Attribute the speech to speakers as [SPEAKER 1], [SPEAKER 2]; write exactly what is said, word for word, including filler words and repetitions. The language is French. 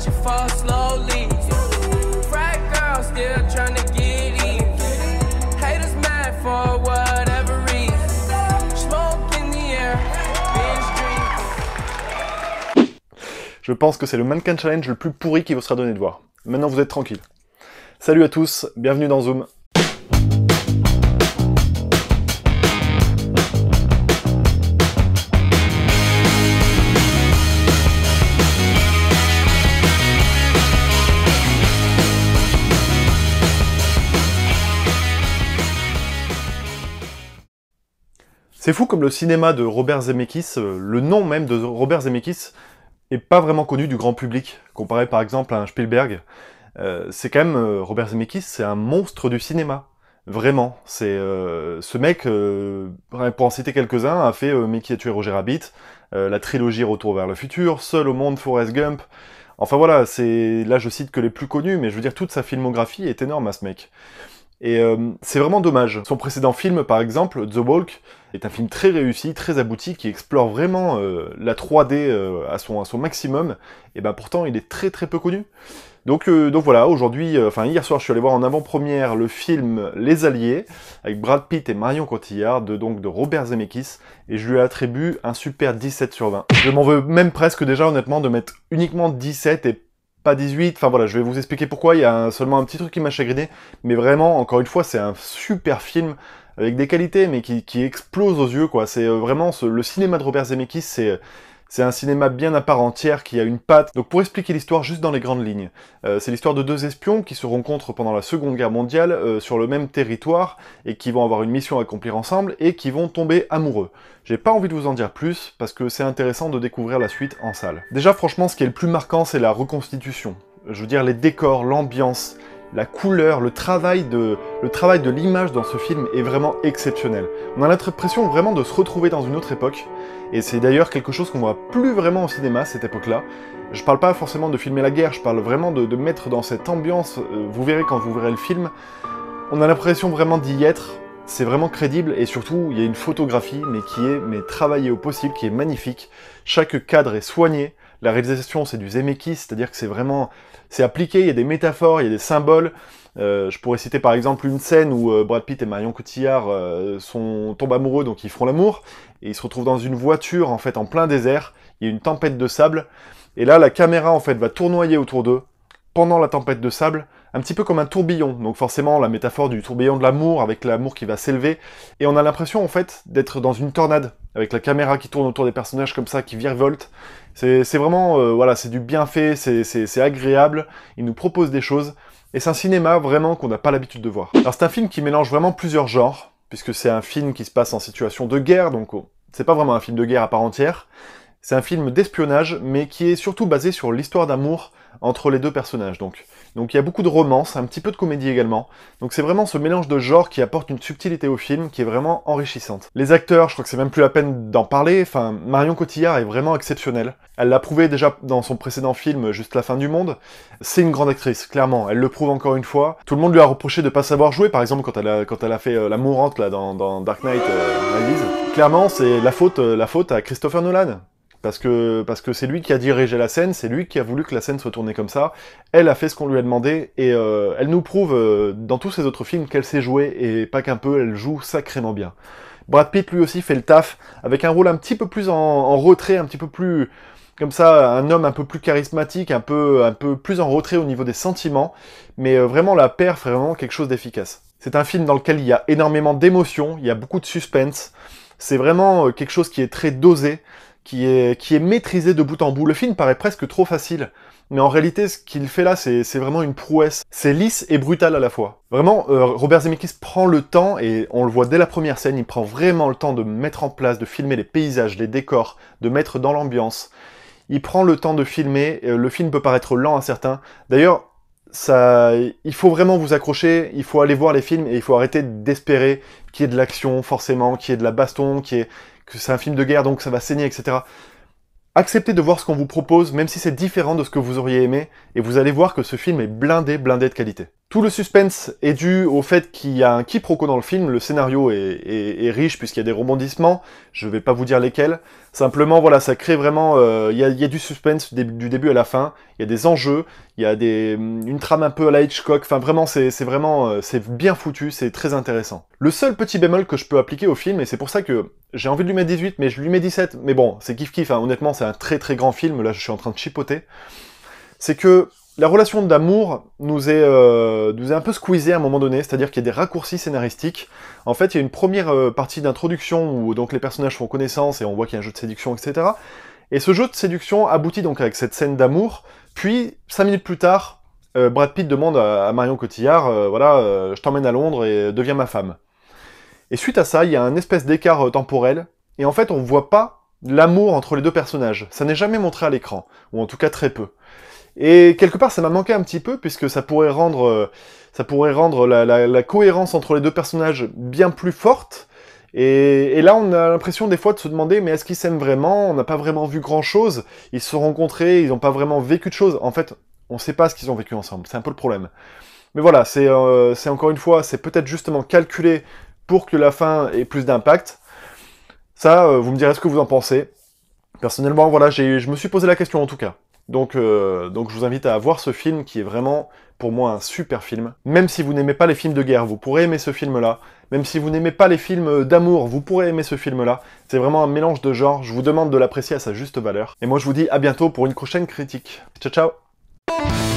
[SPEAKER 1] watch it fall slowly. Frat girl still trying to get in. Haters mad for whatever reason. Smoke in the air, binge drink.
[SPEAKER 2] Je pense que c'est le Mannequin Challenge le plus pourri qui vous sera donné de voir. Maintenant vous êtes tranquille. Salut à tous, bienvenue dans Zoom. C'est fou comme le cinéma de Robert Zemeckis, euh, le nom même de Robert Zemeckis, est pas vraiment connu du grand public, comparé par exemple à un Spielberg. Euh, c'est quand même, euh, Robert Zemeckis, c'est un monstre du cinéma. Vraiment. C'est euh, ce mec, euh, pour en citer quelques-uns, a fait euh, Mais qui a tué Roger Rabbit, euh, la trilogie Retour vers le futur, Seul au monde, Forrest Gump. Enfin voilà, c'est là je cite que les plus connus, mais je veux dire toute sa filmographie est énorme à ce mec. Et euh, c'est vraiment dommage. Son précédent film, par exemple, The Walk, est un film très réussi, très abouti, qui explore vraiment euh, la trois D euh, à, son, à son maximum, et ben pourtant il est très très peu connu. Donc, euh, donc voilà, aujourd'hui, euh, enfin hier soir, je suis allé voir en avant-première le film Les Alliés, avec Brad Pitt et Marion Cotillard, de, donc de Robert Zemeckis, et je lui attribue un super dix-sept sur vingt. Je m'en veux même presque déjà, honnêtement, de mettre uniquement dix-sept et pas dix-huit, enfin voilà, je vais vous expliquer pourquoi, il y a un, seulement un petit truc qui m'a chagriné, mais vraiment, encore une fois, c'est un super film, avec des qualités, mais qui, qui explose aux yeux, quoi. C'est euh, vraiment, ce, le cinéma de Robert Zemeckis, c'est... C'est un cinéma bien à part entière, qui a une patte. Donc pour expliquer l'histoire juste dans les grandes lignes, euh, c'est l'histoire de deux espions qui se rencontrent pendant la Seconde Guerre mondiale euh, sur le même territoire, et qui vont avoir une mission à accomplir ensemble, et qui vont tomber amoureux. J'ai pas envie de vous en dire plus, parce que c'est intéressant de découvrir la suite en salle. Déjà franchement, ce qui est le plus marquant, c'est la reconstitution. Je veux dire, les décors, l'ambiance, la couleur, le travail de, le travail de l'image dans ce film est vraiment exceptionnel. On a l'impression vraiment de se retrouver dans une autre époque, et c'est d'ailleurs quelque chose qu'on voit plus vraiment au cinéma, cette époque-là. Je parle pas forcément de filmer la guerre, je parle vraiment de, de mettre dans cette ambiance, euh, vous verrez quand vous verrez le film, on a l'impression vraiment d'y être, c'est vraiment crédible, et surtout, il y a une photographie, mais qui est mais travaillée au possible, qui est magnifique. Chaque cadre est soigné. La réalisation, c'est du Zemeckis, c'est-à-dire que c'est vraiment... c'est appliqué, il y a des métaphores, il y a des symboles. Euh, je pourrais citer par exemple une scène où euh, Brad Pitt et Marion Cotillard euh, sont, tombent amoureux, donc ils feront l'amour, et ils se retrouvent dans une voiture, en fait, en plein désert, il y a une tempête de sable, et là, la caméra, en fait, va tournoyer autour d'eux, pendant la tempête de sable, un petit peu comme un tourbillon, donc forcément, la métaphore du tourbillon de l'amour, avec l'amour qui va s'élever, et on a l'impression, en fait, d'être dans une tornade, avec la caméra qui tourne autour des personnages comme ça, qui virevoltent. C'est vraiment, euh, voilà, c'est du bien fait, c'est agréable, il nous propose des choses, et c'est un cinéma vraiment qu'on n'a pas l'habitude de voir. Alors c'est un film qui mélange vraiment plusieurs genres, puisque c'est un film qui se passe en situation de guerre, donc oh, c'est pas vraiment un film de guerre à part entière, c'est un film d'espionnage, mais qui est surtout basé sur l'histoire d'amour entre les deux personnages, donc. Donc il y a beaucoup de romance, un petit peu de comédie également, donc c'est vraiment ce mélange de genres qui apporte une subtilité au film qui est vraiment enrichissante. Les acteurs, je crois que c'est même plus la peine d'en parler, enfin, Marion Cotillard est vraiment exceptionnelle. Elle l'a prouvé déjà dans son précédent film, Juste la fin du monde. C'est une grande actrice, clairement, elle le prouve encore une fois. Tout le monde lui a reproché de pas savoir jouer, par exemple quand elle a, quand elle a fait euh, la mourante là, dans, dans Dark Knight euh, Rises. Clairement, c'est la faute, euh, la faute à Christopher Nolan. Parce que parce que c'est lui qui a dirigé la scène, c'est lui qui a voulu que la scène soit tournée comme ça. Elle a fait ce qu'on lui a demandé, et euh, elle nous prouve euh, dans tous ses autres films qu'elle sait jouer, et pas qu'un peu, elle joue sacrément bien. Brad Pitt lui aussi fait le taf, avec un rôle un petit peu plus en, en retrait, un petit peu plus... comme ça, un homme un peu plus charismatique, un peu, un peu plus en retrait au niveau des sentiments, mais euh, vraiment la perf est vraiment quelque chose d'efficace. C'est un film dans lequel il y a énormément d'émotions, il y a beaucoup de suspense, c'est vraiment euh, quelque chose qui est très dosé, Qui est, qui est maîtrisé de bout en bout. Le film paraît presque trop facile, mais en réalité, ce qu'il fait là, c'est vraiment une prouesse. C'est lisse et brutal à la fois. Vraiment, euh, Robert Zemeckis prend le temps, et on le voit dès la première scène, il prend vraiment le temps de mettre en place, de filmer les paysages, les décors, de mettre dans l'ambiance. Il prend le temps de filmer, euh, le film peut paraître lent à certains. D'ailleurs, ça, il faut vraiment vous accrocher, il faut aller voir les films, et il faut arrêter d'espérer qu'il y ait de l'action, forcément, qu'il y ait de la baston, qu'il y ait... que c'est un film de guerre, donc ça va saigner, et cetera. Acceptez de voir ce qu'on vous propose, même si c'est différent de ce que vous auriez aimé, et vous allez voir que ce film est blindé, blindé de qualité. Tout le suspense est dû au fait qu'il y a un quiproquo dans le film, le scénario est, est, est riche puisqu'il y a des rebondissements, je vais pas vous dire lesquels, simplement voilà, ça crée vraiment, euh, il y, a, il y a du suspense du début, du début à la fin, il y a des enjeux, il y a des, une trame un peu à la Hitchcock, enfin vraiment c'est vraiment, euh, c'est bien foutu, c'est très intéressant. Le seul petit bémol que je peux appliquer au film, et c'est pour ça que j'ai envie de lui mettre dix-huit, mais je lui mets dix-sept, mais bon, c'est kiff kiff, hein. Honnêtement c'est un très très grand film, là je suis en train de chipoter, c'est que la relation d'amour nous est, euh, nous est un peu squeezée à un moment donné, c'est-à-dire qu'il y a des raccourcis scénaristiques. En fait, il y a une première euh, partie d'introduction où donc les personnages font connaissance et on voit qu'il y a un jeu de séduction, et cetera. Et ce jeu de séduction aboutit donc avec cette scène d'amour, puis cinq minutes plus tard, euh, Brad Pitt demande à, à Marion Cotillard, euh, voilà, euh, je t'emmène à Londres et deviens ma femme. Et suite à ça, il y a un espèce d'écart euh, temporel, et en fait, on voit pas l'amour entre les deux personnages. Ça n'est jamais montré à l'écran, ou en tout cas très peu. Et quelque part, ça m'a manqué un petit peu, puisque ça pourrait rendre, euh, ça pourrait rendre la, la, la cohérence entre les deux personnages bien plus forte. Et, et là, on a l'impression des fois de se demander, mais est-ce qu'ils s'aiment vraiment? On n'a pas vraiment vu grand-chose. Ils se sont rencontrés, ils n'ont pas vraiment vécu de choses. En fait, on ne sait pas ce qu'ils ont vécu ensemble. C'est un peu le problème. Mais voilà, c'est euh, c'est encore une fois, c'est peut-être justement calculé pour que la fin ait plus d'impact. Ça, euh, vous me direz ce que vous en pensez. Personnellement, voilà, j'ai, je me suis posé la question en tout cas. Donc, euh, donc je vous invite à voir ce film qui est vraiment, pour moi, un super film. Même si vous n'aimez pas les films de guerre, vous pourrez aimer ce film-là. Même si vous n'aimez pas les films d'amour, vous pourrez aimer ce film-là. C'est vraiment un mélange de genres, je vous demande de l'apprécier à sa juste valeur. Et moi je vous dis à bientôt pour une prochaine critique. Ciao ciao.